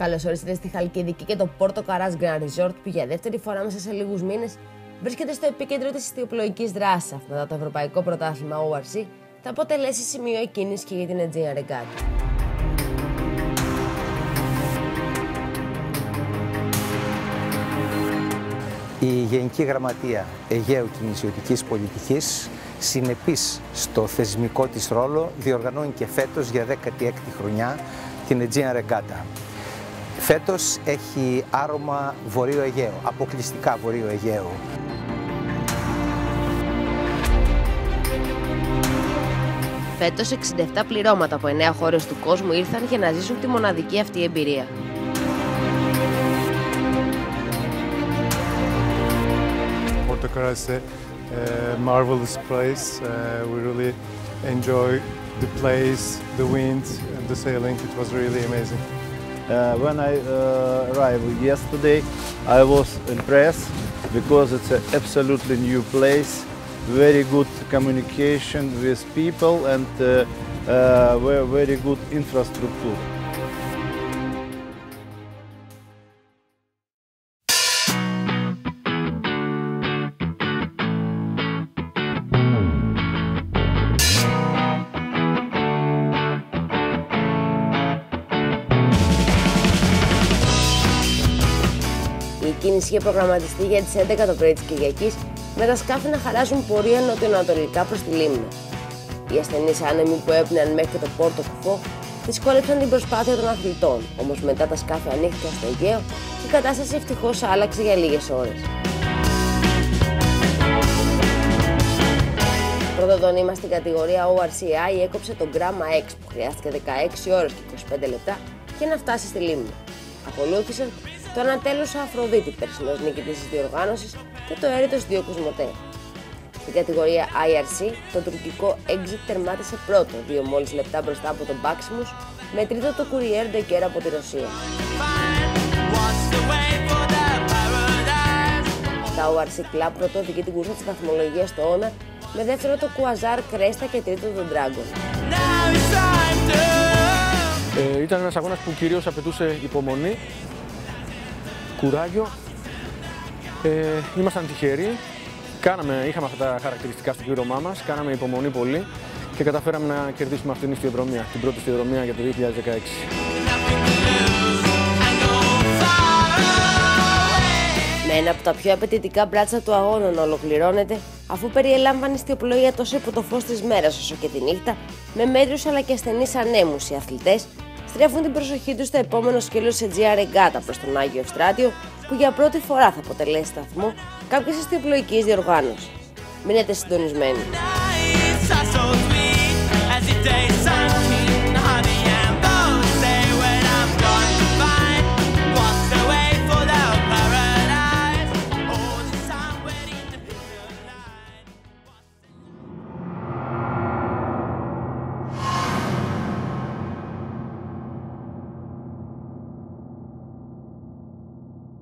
Καλώς ορίσατε στη Χαλκιδική και το Πόρτο Καράς Grand Resort, που για δεύτερη φορά μέσα σε λίγους μήνες βρίσκεται στο επίκεντρο της ιστιοπλοϊκής δράσης. Αυτό μετά το Ευρωπαϊκό Πρωτάθλημα ORC θα αποτελέσει σημείο εκκίνησης και για την Aegean Regatta. Η Γενική Γραμματεία Αιγαίου Κινησιωτικής Πολιτικής, συνεπής στο θεσμικό της ρόλο, διοργανώνει και φέτος για 16η χρονιά την Aegean Regatta. Φέτος έχει άρωμα Βορείου Αιγαίου, αποκλειστικά Βορείου Αιγαίου. Φέτος 67 πληρώματα από 9 χώρες του κόσμου ήρθαν για να ζήσουν τη μοναδική αυτή εμπειρία. Porto Carás is a marvelous place. We really enjoy the place, the wind, and the sailing. It was really amazing. When I arrived yesterday, I was impressed because it's an absolutely new place, very good communication with people, and very good infrastructure. Η κίνηση είχε προγραμματιστεί για τις 11 το πρωί της Κυριακής, με τα σκάφη να χαράζουν πορεία νοτιοανατολικά προς τη Λίμνο. Οι ασθενείς άνεμοι που έπνεαν μέχρι το Πόρτο Κουφό δυσκόλεψαν την προσπάθεια των αθλητών, όμως μετά τα σκάφη ανοίχθηκαν στο Αιγαίο και η κατάσταση ευτυχώς άλλαξε για λίγες ώρες. Πρώτο δονήμα στην κατηγορία ORCI έκοψε τον Γκράμα X, που χρειάστηκε 16 ώρες και 25 λεπτά για να φτάσει στη Λίμνο. Ακολούθησε το Ανατέλουσα Αφροδίτη, περσινός νικητής της διοργάνωσης, και το Έρητος Δύο Κοσμοτέ. Στην κατηγορία IRC, το τουρκικό Exit τερμάτισε πρώτο, 2 μόλις λεπτά μπροστά από τον Maximus, με τρίτο το Courier de Guerre από τη Ρωσία. Στα ORC Club πρώτο οδηγεί την κούρσα της βαθμολογίας στο Honor, με δεύτερο το Quasar Cresta και τρίτο το Dragon. Ήταν ένας αγώνας που κυρίως απαιτούσε υπομονή, κουράγιο. Ήμασταν τυχεροί, είχαμε αυτά τα χαρακτηριστικά στο πλήρωμά μας, κάναμε υπομονή πολύ και καταφέραμε να κερδίσουμε αυτήν την ιστιοδρομία, την πρώτη ιστιοδρομία για το 2016. Με ένα από τα πιο απαιτητικά μπράτσα του αγώνα να ολοκληρώνεται, αφού περιέλαμβανε ιστιοπλοεία τόσο υπό το φως της μέρας όσο και τη νύχτα, με μέτριους αλλά και ασθενείς ανέμους, οι αθλητές στρέφουν την προσοχή τους στο επόμενο σκέλος της Aegean Regatta προς τον Άγιο Ευστράτιο, που για πρώτη φορά θα αποτελέσει σταθμό κάποιας ιστιοπλοϊκής διοργάνωσης. Μείνετε συντονισμένοι.